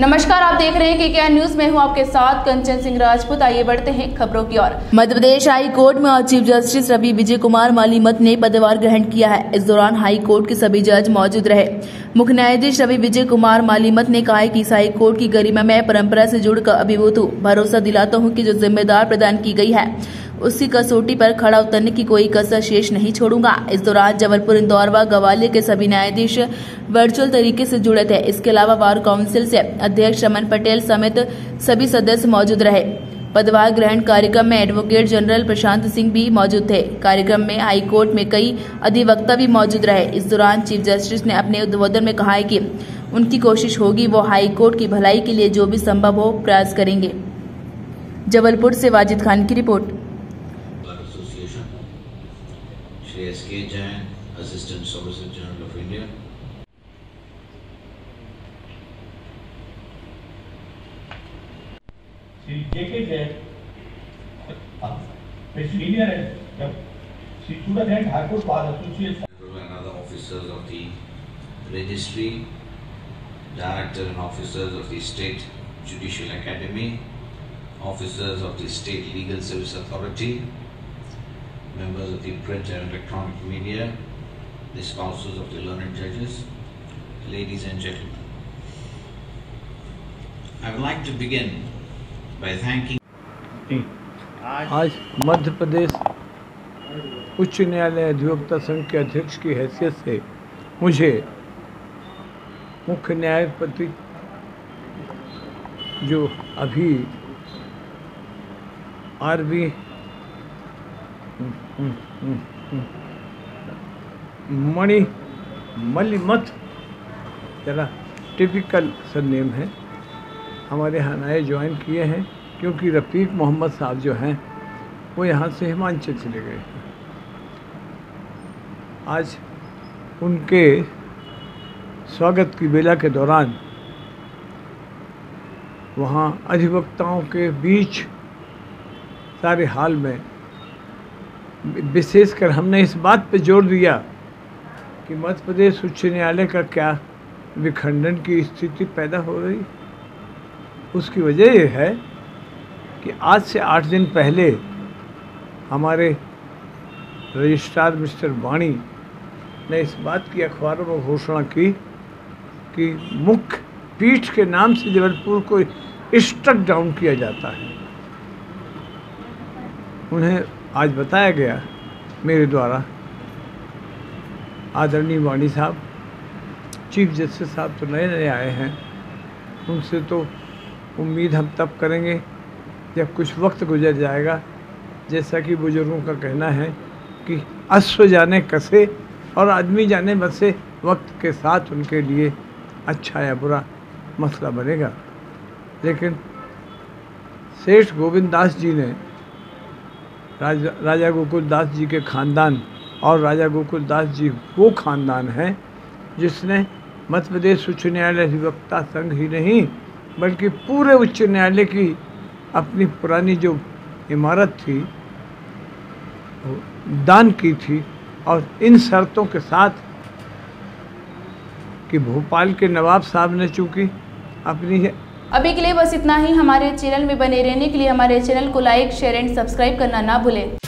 नमस्कार, आप देख रहे हैं KKR न्यूज में हूं आपके साथ कंचन सिंह राजपूत। आइए बढ़ते हैं खबरों की ओर। मध्य प्रदेश हाई कोर्ट में आज चीफ जस्टिस रवि विजय कुमार मालीमत ने पदभार ग्रहण किया है। इस दौरान हाई कोर्ट के सभी जज मौजूद रहे। मुख्य न्यायाधीश रवि विजय कुमार मालीमत ने कहा कि इस हाई कोर्ट की गरिमामय परंपरा से जुड़कर अभिभूत हूँ। भरोसा दिलाता हूँ कि जो जिम्मेदार प्रदान की गई है उसकी कसौटी पर खड़ा उतरने की कोई कसर शेष नहीं छोड़ूंगा। इस दौरान जबलपुर, इंदौर व ग्वालियर के सभी न्यायाधीश वर्चुअल तरीके से जुड़े थे। इसके अलावा बार काउंसिल से अध्यक्ष रमन पटेल समेत सभी सदस्य मौजूद रहे। पदभार ग्रहण कार्यक्रम में एडवोकेट जनरल प्रशांत सिंह भी मौजूद थे। कार्यक्रम में हाई कोर्ट में कई अधिवक्ता भी मौजूद रहे। इस दौरान चीफ जस्टिस ने अपने उद्बोधन में कहा है कि उनकी कोशिश होगी वो हाई कोर्ट की भलाई के लिए जो भी संभव हो प्रयास करेंगे। जबलपुर से वाजिद खान की report. Shri S.K. Jain, Assistant Solicitor General of India. Shri J.K. Jain, Senior and Shri Surat and High Court Bar Association. And other officers of the Registry, Director and officers of the State Judicial Academy, officers of the State Legal Service Authority, members of the print and electronic media, the spouses of the learned judges, ladies and gentlemen. I would like to begin by thanking आज मध्य प्रदेश उच्च न्यायालय अधिवक्ता संघ के अध्यक्ष की हैसियत से मुझे मुख्य न्यायपति जो अभी आरवी मालीमत जरा टिपिकल सरनेम है, हमारे यहाँ नए ज्वाइन किए हैं क्योंकि रफ़ीक मोहम्मद साहब जो हैं वो यहाँ से हिमाचल चले गए हैं। आज उनके स्वागत की बेला के दौरान वहाँ अधिवक्ताओं के बीच सारे हाल में विशेषकर हमने इस बात पर जोर दिया कि मध्य प्रदेश उच्च न्यायालय का क्या विखंडन की स्थिति पैदा हो रही। उसकी वजह यह है कि आज से 8 दिन पहले हमारे रजिस्ट्रार मिस्टर वाणी ने इस बात की अखबारों में घोषणा की कि मुख्य पीठ के नाम से जबलपुर को स्ट्रक डाउन किया जाता है। उन्हें आज बताया गया मेरे द्वारा, आदरणीय वाणी साहब, चीफ जस्टिस साहब तो नए नए आए हैं, उनसे तो उम्मीद हम तब करेंगे जब कुछ वक्त गुजर जाएगा। जैसा कि बुजुर्गों का कहना है कि अश्व जाने कसे और आदमी जाने बसे, वक्त के साथ उनके लिए अच्छा या बुरा मसला बनेगा। लेकिन सेठ गोविंद दास जी ने राजा गोकुल दास जी के ख़ानदान, और राजा गोकुल दास जी वो ख़ानदान हैं जिसने मध्य प्रदेश उच्च न्यायालय अधिवक्ता संघ ही नहीं बल्कि पूरे उच्च न्यायालय की अपनी पुरानी जो इमारत थी दान की थी, और इन शर्तों के साथ कि भोपाल के नवाब साहब ने चूँकि अपनी अभी के लिए बस इतना ही। हमारे चैनल में बने रहने के लिए हमारे चैनल को लाइक, शेयर एंड सब्सक्राइब करना ना भूलें।